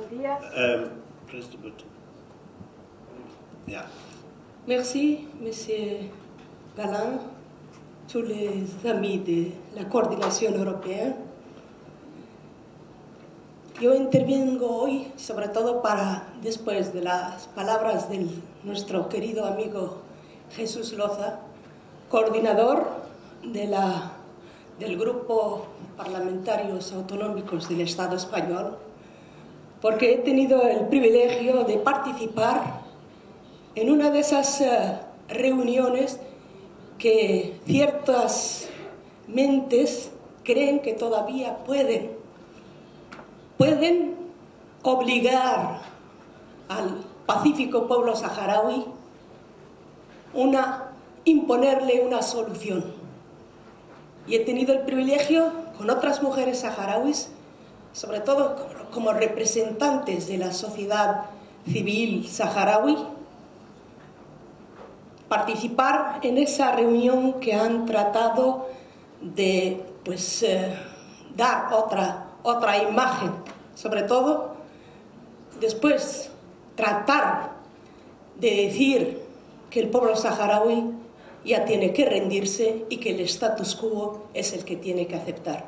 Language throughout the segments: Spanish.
Buenos días. Press the button. Yeah. Merci, Monsieur Galland, tous les amis de la coordinación europea. Yo intervengo hoy, sobre todo después de las palabras de nuestro querido amigo Jesús Loza, coordinador del Grupo Parlamentarios Autonómicos del Estado Español, porque he tenido el privilegio de participar en una de esas reuniones que ciertas mentes creen que todavía pueden obligar al pacífico pueblo saharaui imponerle una solución. Y he tenido el privilegio con otras mujeres saharauis, sobre todo como representantes de la sociedad civil saharaui, participar en esa reunión que han tratado de dar otra imagen, sobre todo después tratar de decir que el pueblo saharaui ya tiene que rendirse y que el status quo es el que tiene que aceptar.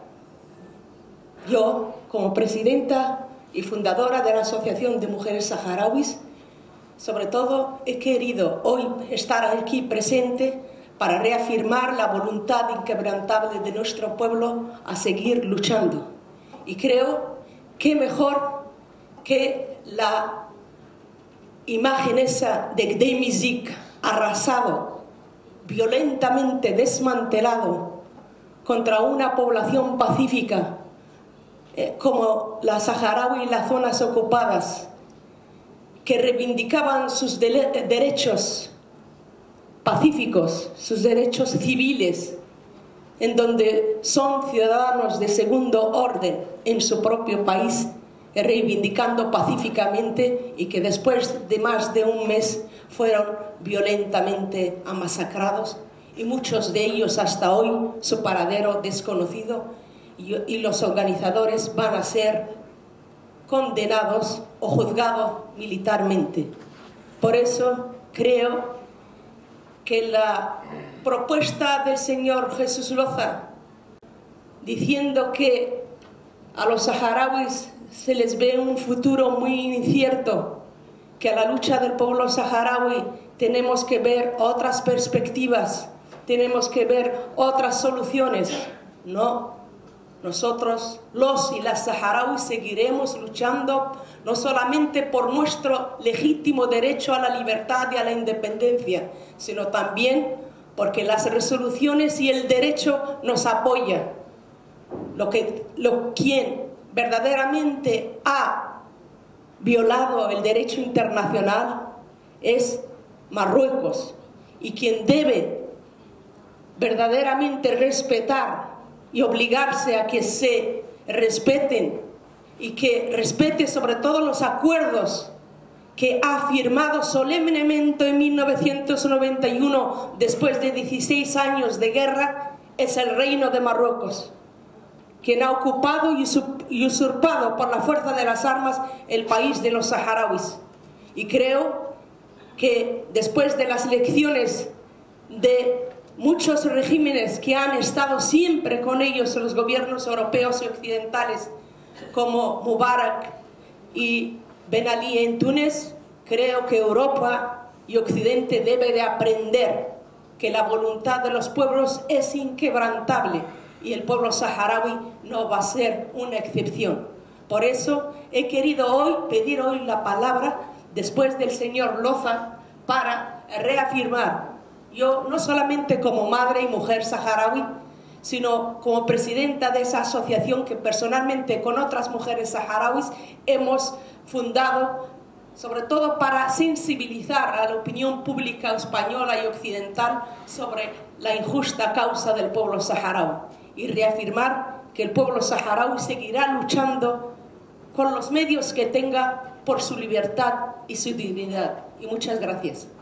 Yo, como presidenta y fundadora de la Asociación de Mujeres Saharauis, sobre todo he querido hoy estar aquí presente para reafirmar la voluntad inquebrantable de nuestro pueblo a seguir luchando. Y creo que mejor que la imagen esa de Gdeim Izik arrasado, violentamente desmantelado contra una población pacífica como la saharaui y las zonas ocupadas, que reivindicaban sus derechos pacíficos, sus derechos civiles, en donde son ciudadanos de segundo orden en su propio país, reivindicando pacíficamente, y que después de más de un mes fueron violentamente masacrados, y muchos de ellos hasta hoy su paradero desconocido, y los organizadores van a ser condenados o juzgados militarmente. Por eso creo que la propuesta del señor Jesús Loza, diciendo que a los saharauis se les ve un futuro muy incierto, que a la lucha del pueblo saharaui tenemos que ver otras perspectivas, tenemos que ver otras soluciones. No. Nosotros, los y las saharauis, seguiremos luchando no solamente por nuestro legítimo derecho a la libertad y a la independencia, sino también porque las resoluciones y el derecho nos apoyan. Quien verdaderamente ha violado el derecho internacional es Marruecos, y quien debe verdaderamente respetar y obligarse a que se respeten, y que respete sobre todo los acuerdos que ha firmado solemnemente en 1991, después de 16 años de guerra, es el Reino de Marruecos, quien ha ocupado y usurpado por la fuerza de las armas el país de los saharauis. Y creo que después de las lecciones de muchos regímenes que han estado siempre con ellos, los gobiernos europeos y occidentales, como Mubarak y Ben Ali en Túnez, creo que Europa y Occidente debe de aprender que la voluntad de los pueblos es inquebrantable, y el pueblo saharaui no va a ser una excepción. Por eso he querido pedir hoy la palabra después del señor Loza, para reafirmar, yo no solamente como madre y mujer saharaui, sino como presidenta de esa asociación que personalmente con otras mujeres saharauis hemos fundado, sobre todo para sensibilizar a la opinión pública española y occidental sobre la injusta causa del pueblo saharaui, y reafirmar que el pueblo saharaui seguirá luchando con los medios que tenga por su libertad y su dignidad. Y muchas gracias.